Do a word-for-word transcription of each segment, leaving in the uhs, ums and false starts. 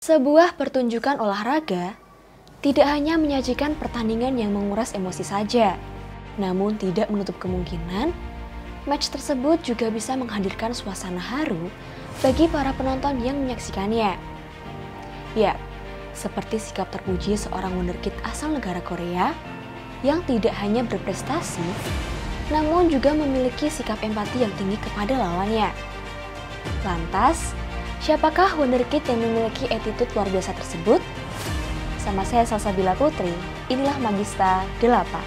Sebuah pertunjukan olahraga tidak hanya menyajikan pertandingan yang menguras emosi saja, namun tidak menutup kemungkinan match tersebut juga bisa menghadirkan suasana haru bagi para penonton yang menyaksikannya. Ya, seperti sikap terpuji seorang wonderkid asal negara Korea yang tidak hanya berprestasi, namun juga memiliki sikap empati yang tinggi kepada lawannya. Lantas, siapakah wonderkid yang memiliki attitude luar biasa tersebut? Sama saya Salsabila Putri, inilah Magista delapan.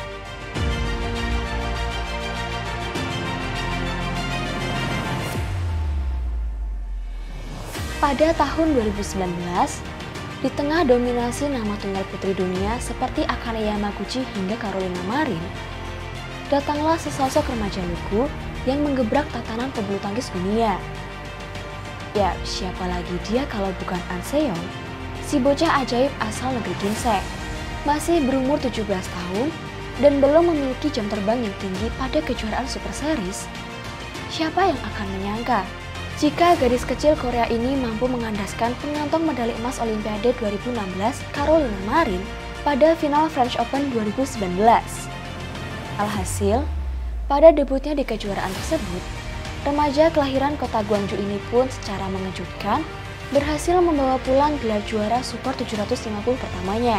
Pada tahun dua ribu sembilan belas, di tengah dominasi nama tunggal putri dunia seperti Akane Yamaguchi hingga Carolina Marin, datanglah sesosok remaja lugu yang menggebrak tatanan pebulu tangkis dunia. Ya, siapa lagi dia kalau bukan An Se-young, si bocah ajaib asal negeri Ginseng. Masih berumur tujuh belas tahun dan belum memiliki jam terbang yang tinggi pada kejuaraan Super Series. Siapa yang akan menyangka jika gadis kecil Korea ini mampu mengandaskan pengantong medali emas Olimpiade dua ribu enam belas Carolina Marin pada final French Open dua ribu sembilan belas. Alhasil, pada debutnya di kejuaraan tersebut, remaja kelahiran kota Gwangju ini pun secara mengejutkan berhasil membawa pulang gelar juara Super tujuh ratus lima puluh pertamanya.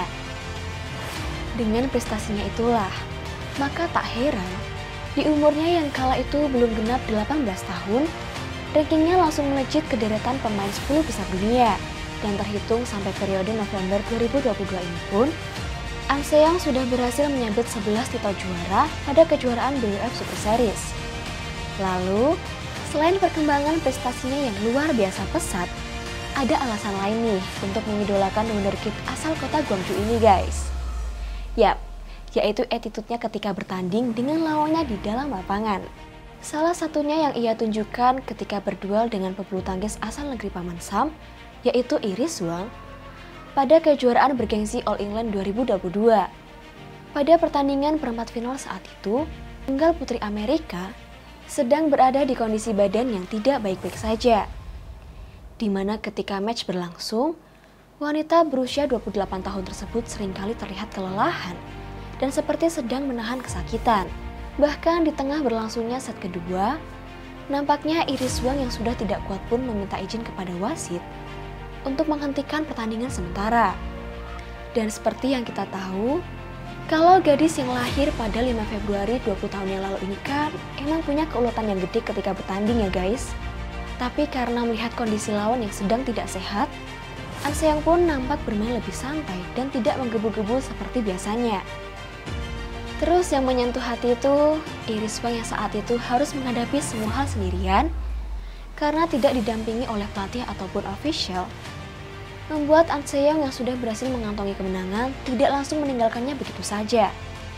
Dengan prestasinya itulah, maka tak heran di umurnya yang kala itu belum genap delapan belas tahun, rankingnya langsung melejit ke deretan pemain sepuluh besar dunia. Dan terhitung sampai periode November dua ribu dua puluh dua ini pun, An Se-young sudah berhasil menyabet sebelas titel juara pada kejuaraan B W F Super Series. Lalu, selain perkembangan prestasinya yang luar biasa pesat, ada alasan lain nih untuk mengidolakan wonderkid asal kota Gwangju ini guys. Yap, yaitu attitude-nya ketika bertanding dengan lawannya di dalam lapangan. Salah satunya yang ia tunjukkan ketika berduel dengan pebulu tangkis asal negeri Paman Sam, yaitu Iris Wang, pada kejuaraan bergengsi All England dua ribu dua puluh dua. Pada pertandingan perempat final saat itu, tunggal putri Amerika sedang berada di kondisi badan yang tidak baik-baik saja. Di mana ketika match berlangsung, wanita berusia dua puluh delapan tahun tersebut seringkali terlihat kelelahan dan seperti sedang menahan kesakitan. Bahkan di tengah berlangsungnya set kedua, nampaknya Iris Wang yang sudah tidak kuat pun meminta izin kepada wasit untuk menghentikan pertandingan sementara. Dan seperti yang kita tahu, kalau gadis yang lahir pada lima Februari dua puluh tahun yang lalu ini kan emang punya keuletan yang gede ketika bertanding ya guys. Tapi karena melihat kondisi lawan yang sedang tidak sehat, An Se-young pun nampak bermain lebih santai dan tidak menggebu-gebu seperti biasanya. Terus yang menyentuh hati itu, Iris Wang yang saat itu harus menghadapi semua hal sendirian karena tidak didampingi oleh pelatih ataupun official, membuat An Se-young yang sudah berhasil mengantongi kemenangan tidak langsung meninggalkannya begitu saja.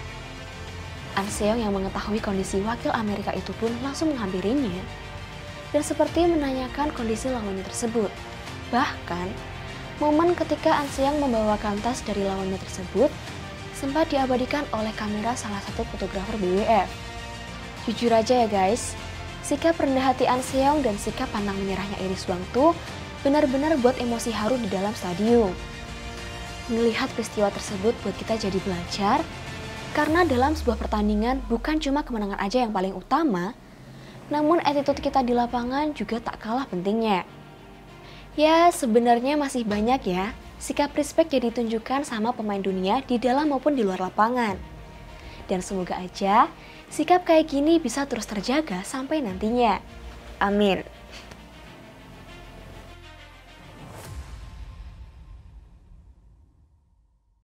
An Se-young yang mengetahui kondisi wakil Amerika itu pun langsung menghampirinya dan seperti menanyakan kondisi lawannya tersebut. Bahkan, momen ketika An Se-young membawakan tas dari lawannya tersebut sempat diabadikan oleh kamera salah satu fotografer B W F. Jujur aja ya guys, sikap rendah hati An Se-young dan sikap pantang menyerahnya Iris Wang tuh benar-benar buat emosi haru di dalam stadium. Melihat peristiwa tersebut buat kita jadi belajar, karena dalam sebuah pertandingan bukan cuma kemenangan aja yang paling utama, namun attitude kita di lapangan juga tak kalah pentingnya. Ya, sebenarnya masih banyak ya sikap respect yang ditunjukkan sama pemain dunia di dalam maupun di luar lapangan. Dan semoga aja sikap kayak gini bisa terus terjaga sampai nantinya. Amin.